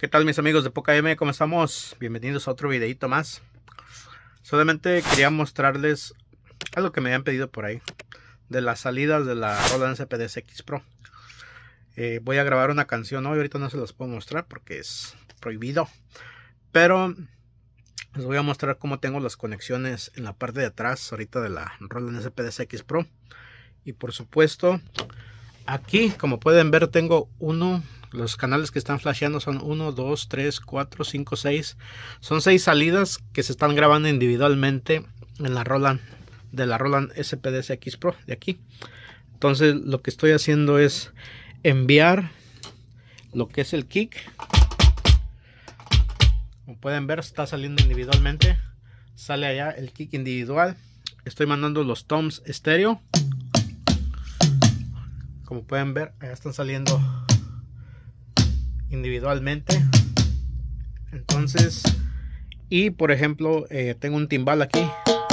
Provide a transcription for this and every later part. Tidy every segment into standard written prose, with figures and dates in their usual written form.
¿Qué tal mis amigos de Poca M? ¿Cómo estamos? Bienvenidos a otro videito más. Solamente quería mostrarles algo que me habían pedido por ahí de las salidas de la Roland SP-DSX Pro. Voy a grabar una canción hoy, ahorita no se las puedo mostrar porque es prohibido, pero les voy a mostrar cómo tengo las conexiones en la parte de atrás ahorita de la Roland SP-DSX Pro. Y por supuesto aquí, como pueden ver, tengo los canales que están flasheando son 1, 2, 3, 4, 5, 6. Son 6 salidas que se están grabando individualmente en la Roland, de la Roland SP-DSX Pro de aquí. Entonces lo que estoy haciendo es enviar lo que es el kick. Como pueden ver, está saliendo individualmente. Sale allá el kick individual. Estoy mandando los toms estéreo. Como pueden ver, allá están saliendo individualmente. Entonces, y por ejemplo, tengo un timbal aquí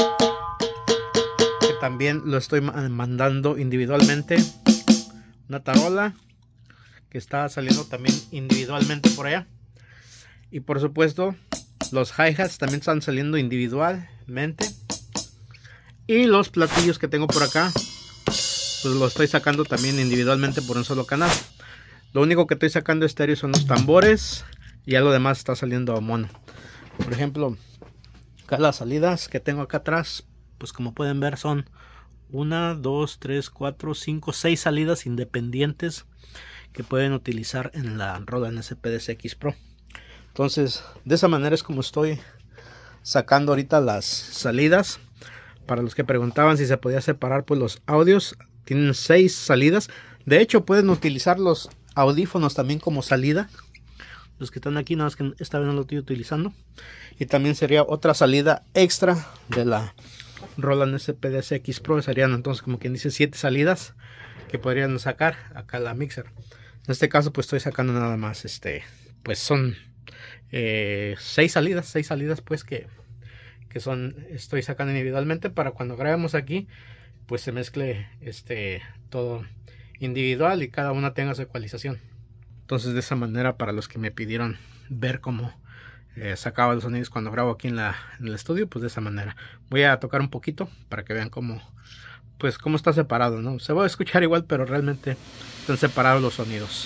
que también lo estoy mandando individualmente. Una tarola que está saliendo también individualmente por allá. Y por supuesto, los hi-hats también están saliendo individualmente. Y los platillos que tengo por acá, pues lo estoy sacando también individualmente por un solo canal. Lo único que estoy sacando estéreo son los tambores y algo demás está saliendo a mono. Por ejemplo, acá las salidas que tengo acá atrás, pues como pueden ver son 1, 2, 3, 4, 5, 6 salidas independientes que pueden utilizar en la Roland SP-DSX Pro. Entonces, de esa manera es como estoy sacando ahorita las salidas. Para los que preguntaban si se podía separar, pues los audios tienen 6 salidas. De hecho, pueden utilizar los audífonos también como salida. Los que están aquí, nada más que esta vez no lo estoy utilizando. Y también sería otra salida extra de la Roland SP-DSX Pro. Serían entonces, como quien dice, 7 salidas que podrían sacar acá la mixer. En este caso, pues estoy sacando nada más, pues son 6 salidas pues que estoy sacando individualmente para cuando grabemos aquí, pues se mezcle todo individual y cada una tenga su ecualización. Entonces, de esa manera, para los que me pidieron ver cómo sacaba los sonidos cuando grabo aquí en el estudio, pues de esa manera voy a tocar un poquito para que vean cómo está separado, ¿no? Se va a escuchar igual, pero realmente están separados los sonidos.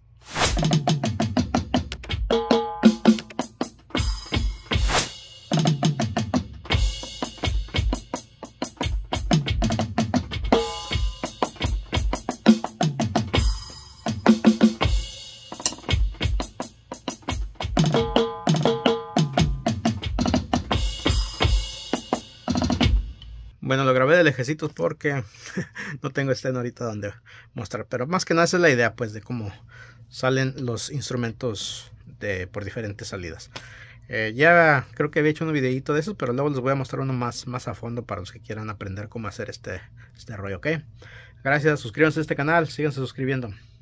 Bueno, lo grabé de lejecitos porque no tengo ahorita donde mostrar. Pero más que nada esa es la idea, pues, de cómo salen los instrumentos por diferentes salidas. Ya creo que había hecho un videito de eso, pero luego les voy a mostrar uno más a fondo para los que quieran aprender cómo hacer este rollo, ¿ok? Gracias, suscríbanse a este canal, síganse suscribiendo.